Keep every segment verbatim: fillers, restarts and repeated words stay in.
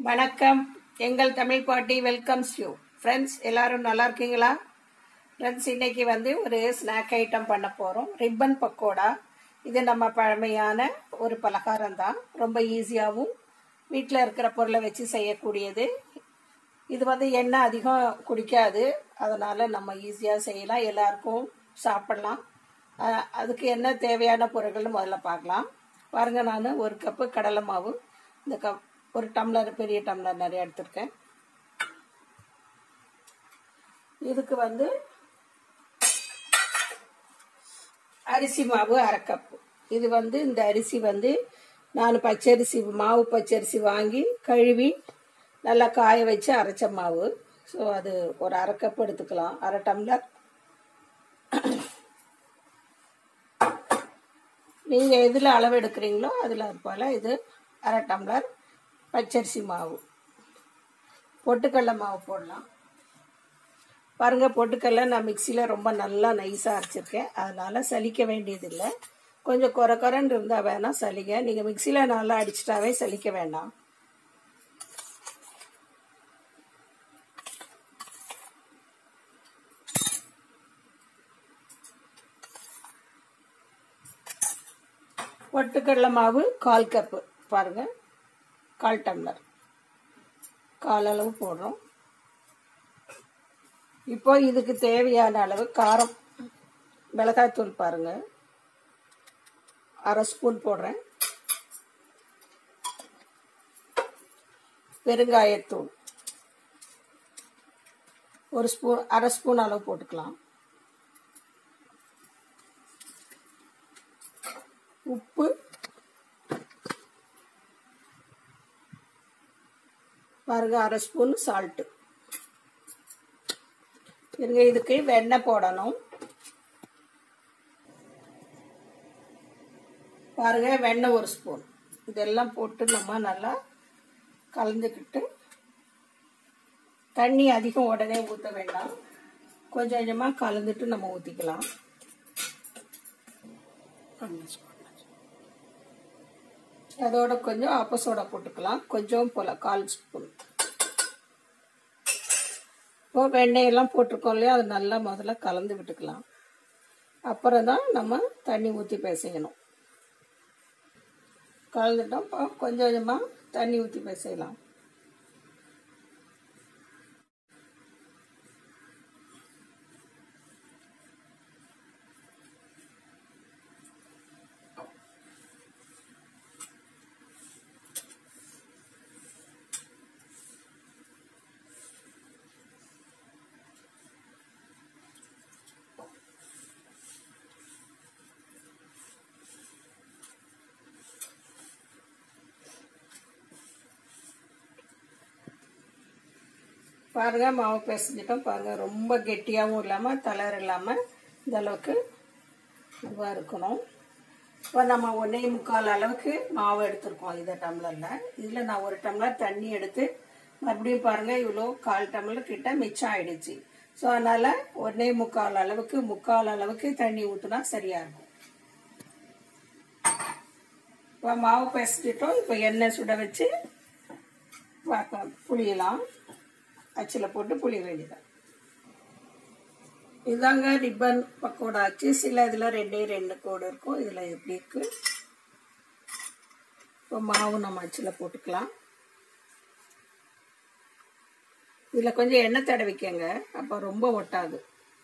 வணக்கம். எங்கள் தமிழ் பாட்டி வெல்கம்ஸ் யூ. ஃப்ரெண்ட்ஸ், எல்லாரும் நல்லா இருக்கீங்களா? ஃப்ரெண்ட்ஸ், இன்னைக்கு வந்து ஒரு ஸ்நாக் ஐட்டம் பண்ண போகிறோம். ரிப்பன் பக்கோடா. இது நம்ம பழமையான ஒரு பலகாரம் தான். ரொம்ப ஈஸியாகவும் வீட்டில் இருக்கிற பொருளை வச்சு செய்யக்கூடியது. இது வந்து எண்ணெய் அதிகம் குடிக்காது, அதனால் நம்ம ஈஸியாக செய்யலாம், எல்லாருக்கும் சாப்பிடலாம். அதுக்கு என்ன தேவையான பொருட்கள்னு முதல்ல பார்க்கலாம். பாருங்கள், நான் ஒரு கப்பு கடலை மாவு, இந்த கப் ஒரு டம்ளர், பெரிய டம்ளர் நிறைய எடுத்திருக்கேன். இதுக்கு வந்து அரிசி மாவு அரை கப்பு. இது வந்து இந்த அரிசி வந்து நான் பச்சரிசி, மாவு பச்சரிசி வாங்கி கழுவி நல்லா காய வச்சு அரைச்ச மாவு. ஸோ அது ஒரு அரை கப் எடுத்துக்கலாம், அரை டம்ளர். நீங்கள் எதில் அளவு எடுக்கிறீங்களோ அதில் போல் இது அரை டம்ளர் பச்சரிசி மாவு. பொட்டுக்கடலை மாவு போடலாம். பாருங்கள், பொட்டுக்கடலை நான் மிக்சியில் ரொம்ப நல்லா நைஸாக அரைச்சிருக்கேன், அதனால் சலிக்க வேண்டியதில்லை. கொஞ்சம் குறை குறைன்னு இருந்தால் வேணால் சலிங்க. நீங்கள் மிக்சியில் நல்லா அடிச்சிட்டாவே சலிக்க வேண்டாம். பொட்டுக்கடலை மாவு கால் கப்பு. பாருங்கள், கால் டம்ளர், கால் அளவு போடுறோம். இப்போ இதுக்கு தேவையான அளவு காரம், மிளகாய்த்தூள் பாருங்கள், அரை ஸ்பூன் போடுறேன். பெருங்காயத்தூள் ஒரு ஸ்பூன், அரை ஸ்பூன் அளவு போட்டுக்கலாம். உப்பு, பாருங்க, அரை ஸ்பூன் சால்ட்டு. இருங்க, இதுக்கு வெண்ணெய் போடணும். பாருங்க, வெண்ணெய் ஒரு ஸ்பூன். இதெல்லாம் போட்டு நம்ம நல்லா கலந்துக்கிட்டு, தண்ணி அதிகம் உடனே ஊற்ற வேண்டாம், கொஞ்சம் கொஞ்சமாக கலந்துட்டு நம்ம ஊற்றிக்கலாம். அதோட கொஞ்சம் ஆப்ப சோடா போட்டுக்கலாம், கொஞ்சம் போல, கால் ஸ்பூன். இப்போ வெண்ணெயெல்லாம் போட்டிருக்கோம் இல்லையா, அது நல்லா முதல்ல கலந்து விட்டுக்கலாம். அப்புறம் தான் நம்ம தண்ணி ஊற்றி பிசையணும். கலந்துட்டோம், இப்போ கொஞ்சம் கொஞ்சமாக தண்ணி ஊற்றி பிசையலாம். பாருங்க, மாவு பிசைஞ்சிட்டோம். பாருங்க, ரொம்ப கெட்டியாகவும் இல்லாமல் தளர் இல்லாமல் இந்த அளவுக்கு இதுவாக இருக்கணும். இப்போ நம்ம ஒன்றே முக்கால் அளவுக்கு மாவு எடுத்துருக்கோம் இந்த டம்ளரில். இதில் நான் ஒரு டம்ளர் தண்ணி எடுத்து மறுபடியும் பாருங்கள், இவ்வளோ கால் டம்ளர் கிட்ட மிச்சம் ஆயிடுச்சு. ஸோ அதனால் ஒன்றே முக்கால் அளவுக்கு முக்கால் அளவுக்கு தண்ணி ஊற்றினா சரியாக இருக்கும். இப்போ மாவு பிசைஞ்சிட்டோம். இப்போ எண்ணெய் சுட வச்சு புளியலாம். அச்சில் போட்டு புளிய வேண்டியதான். இதாங்க ரிப்பன் பக்கோடா ஆச்சு. சில இதில் ரெண்டே ரெண்டு கோடு இருக்கும், இதில் எப்படி இருக்கு. இப்போ மாவு நம்ம அச்சில் போட்டுக்கலாம். இதில் கொஞ்சம் எண்ணெய் தடவிக்கங்க, அப்போ ரொம்ப ஒட்டாது.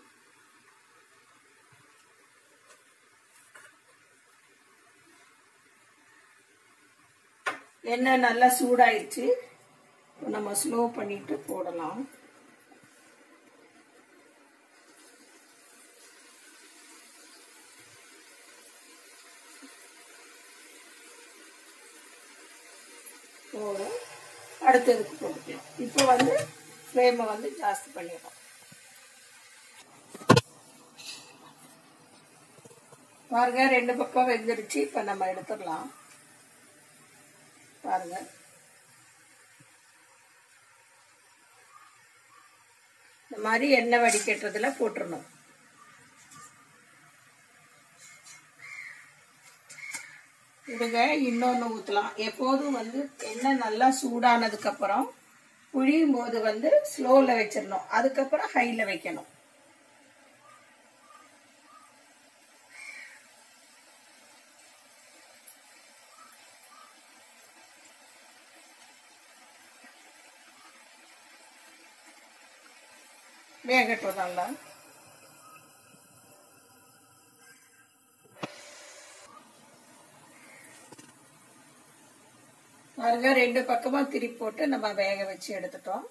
எண்ணெய் நல்லா சூடாயிடுச்சு. நம்ம ஸ்லோ பண்ணிட்டு போடலாம். போட அடுத்ததுக்கு போட்டுக்கலாம். இப்போ வந்து ஃப்ளேமை வந்து ஜாஸ்தி பண்ணிடலாம். பாருங்க, ரெண்டு பக்கம் வெந்துருச்சு. இப்போ நம்ம எடுத்துடலாம். பாருங்க, இந்த மாதிரி எண்ணெய் வடிகட்டுறதுல போட்டுடணும். இதுங்க இன்னொன்று ஊற்றலாம். எப்போதும் வந்து எண்ணெய் நல்லா சூடானதுக்கப்புறம் புழியும் போது வந்து ஸ்லோவில் வச்சிடணும், அதுக்கப்புறம் ஹையில் வைக்கணும். வேகட்டும் நல்லா. பாருங்க, ரெண்டு பக்கமா திருப்பி போட்டு நம்ம வேக வச்சு எடுத்துட்டோம்.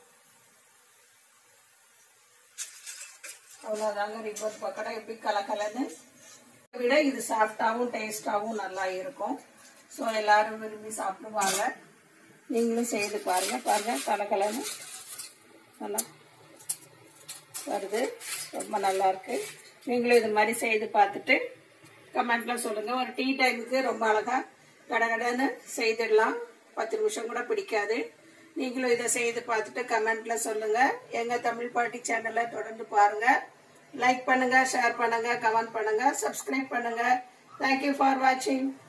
அவ்வளோதாங்க ரிப்பன் பக்கோடா. எப்படி கலக்கலன்னு விட இது சாஃப்டாகவும் டேஸ்டாகவும் நல்லா இருக்கும். ஸோ எல்லாரும் விரும்பி சாப்பிடுவாங்க. நீங்களும் செய்து பாருங்க. பாருங்க கலக்கலன்னு நல்லா வருது, ரொம்ப நல்லா இருக்கு. நீங்களும் இது மாதிரி செய்து பார்த்துட்டு கமெண்ட்ல சொல்லுங்க. ஒரு டீ டைமுக்கு ரொம்ப அழகா கடகடன்னு செய்திடலாம், பத்து நிமிஷம் கூட பிடிக்காது. நீங்களும் இதை செய்து பார்த்துட்டு கமெண்ட்ல சொல்லுங்க. எங்க தமிழ் பாட்டி சேனலை தொடர்ந்து பாருங்க. லைக் பண்ணுங்க, ஷேர் பண்ணுங்க, கமெண்ட் பண்ணுங்க, சப்ஸ்கிரைப் பண்ணுங்க. தேங்க்யூ ஃபார் வாட்சிங்.